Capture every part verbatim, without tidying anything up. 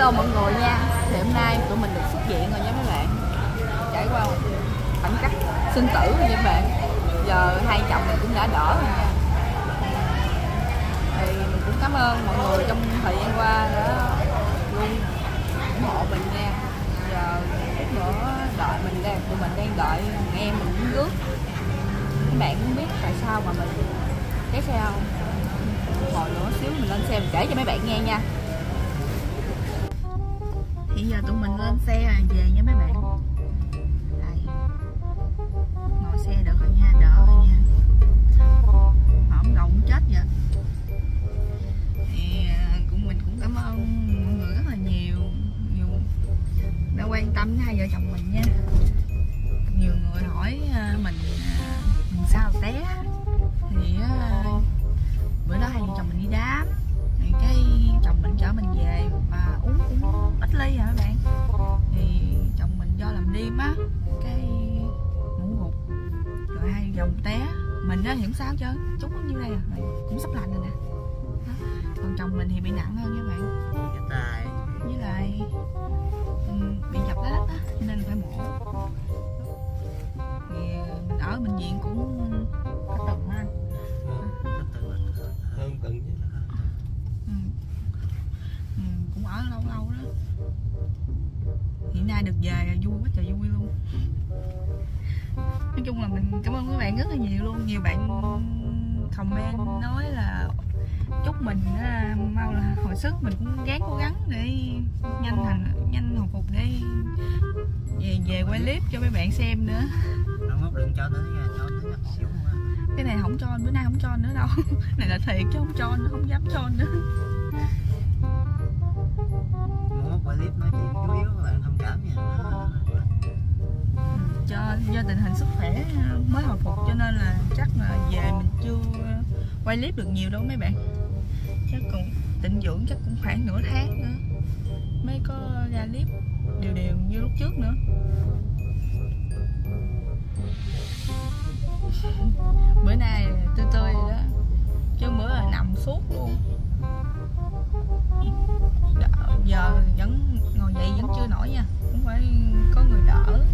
Hello mọi người nha. Thì hôm nay tụi mình được xuất viện rồi nha mấy bạn. Trải qua khoảnh khắc sinh tử rồi nha các bạn. Giờ hai chồng mình cũng đã đỡ rồi nha. Thì mình cũng cảm ơn mọi người trong thời gian qua đã luôn ủng hộ mình nha. Giờ chút nữa đợi mình đang tụi mình đang đợi nghe mình uống nước. Các bạn cũng biết tại sao mà mình cái xe không? Hồi nữa xíu mình lên xe mình kể cho mấy bạn nghe nha. Hiện giờ tụi mình lên xe về nha mấy bạn. Đây. Ngồi xe được rồi nha, đỡ rồi nha. Hỏng đầu cũng chết vậy. Thì cũng mình cũng cảm ơn mọi người rất là nhiều, nhiều đã quan tâm đến hai vợ chồng mình nha. Nhiều người hỏi mình mình sao té. Thì bữa đó hai vợ chồng mình đi đám, thì cái chồng mình chở mình về và uống cũng ít ly hả các bạn. Thì chồng mình do làm đêm á, cái ngủ gục rồi hai vợ chồng té. Mình á thì không sao chứ, chút bao nhiêu đây à, cũng sắp lành rồi nè. Còn chồng mình thì bị nặng hơn nha các bạn, với lại um, bị dập lá đất á, nên là phải mổ. Thì mình ở bệnh viện cũng cả tuần ha. Hơn tuần chứ. Ừ. Ừ, cũng ở lâu lâu đó. Hiện nay được về vui quá trời vui luôn. Nói chung là mình cảm ơn các bạn rất là nhiều luôn. Nhiều bạn comment nói là chúc mình mau là hồi sức, mình cũng gắng cố gắng để nhanh thành nhanh hồi phục để về về quay clip cho mấy bạn xem nữa. Đừng cho nữa nha, cho nữa xíu quá. Cái này không cho, bữa nay không cho nữa đâu. Này là thiệt chứ không cho nữa, không dám cho nữa. Muốn quay clip nói chuyện chủ yếu các bạn thông cảm nha. cho do tình hình sức khỏe mới hồi phục cho nên là chắc là về mình chưa quay clip được nhiều đâu mấy bạn. Chắc còn tịnh dưỡng chắc cũng khoảng nửa tháng nữa mới có ra clip đều đều như lúc trước nữa. Bữa nay tươi tươi rồi đó, chứ bữa là nằm suốt luôn. Giờ vẫn ngồi dậy vẫn chưa nổi nha, cũng phải có người đỡ.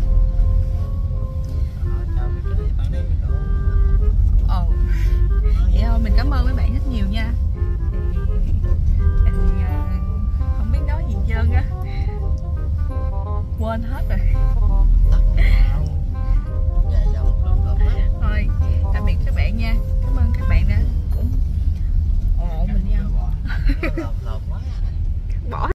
Ồ, vậy thôi mình cảm ơn mấy bạn rất nhiều nha. Thì mình không biết nói gì hết trơn á, quên hết rồi.